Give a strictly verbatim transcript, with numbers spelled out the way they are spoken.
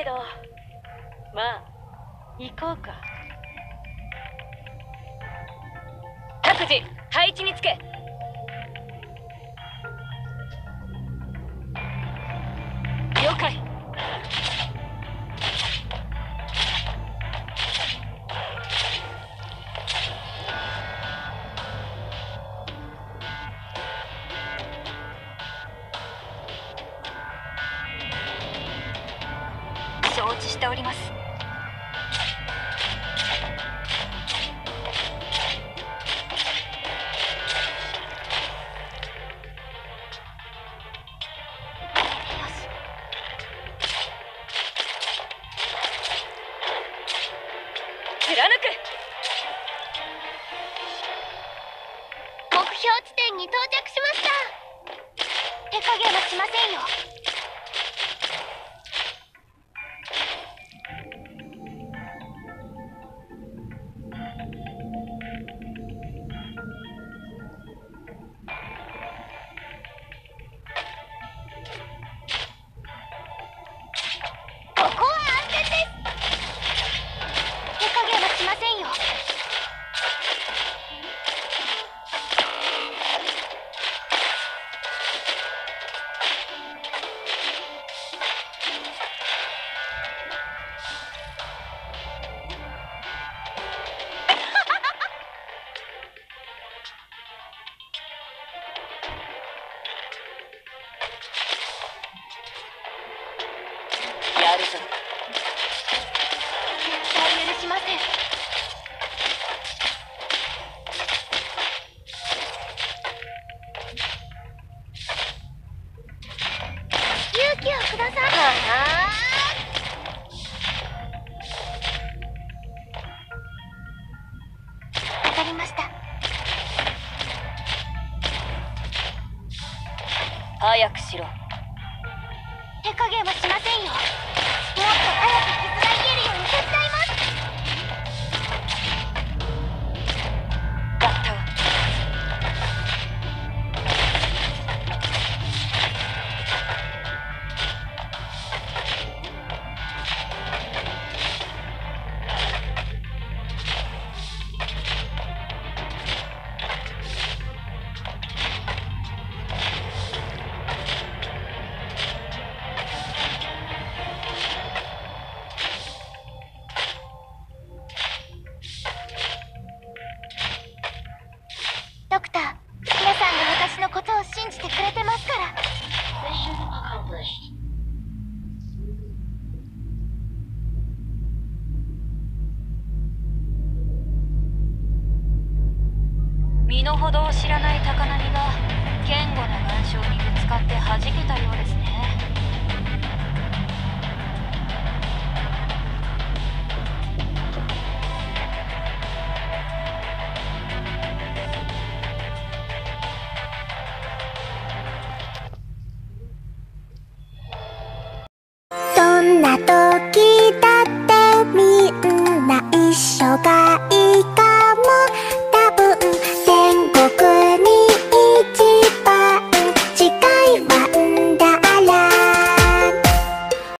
ど、まあ行こうか。各自配置につけ。了解。承知しております。貫く。 目標地点に到着しました。手加減はしませんよ。ここは安全です。手加減はしませんよ。 やるぞ。 絶対許しません。勇気をください。はあ、わかりました。 早くしろ。 手加減はしませんよ。もっと早く傷が癒えるように手伝います。 ガッタを。 ドクター、皆さんが私のことを信じてくれてますから。 身の程を知らない高波が堅固な岩礁にぶつかって弾けたようですね。 どんなと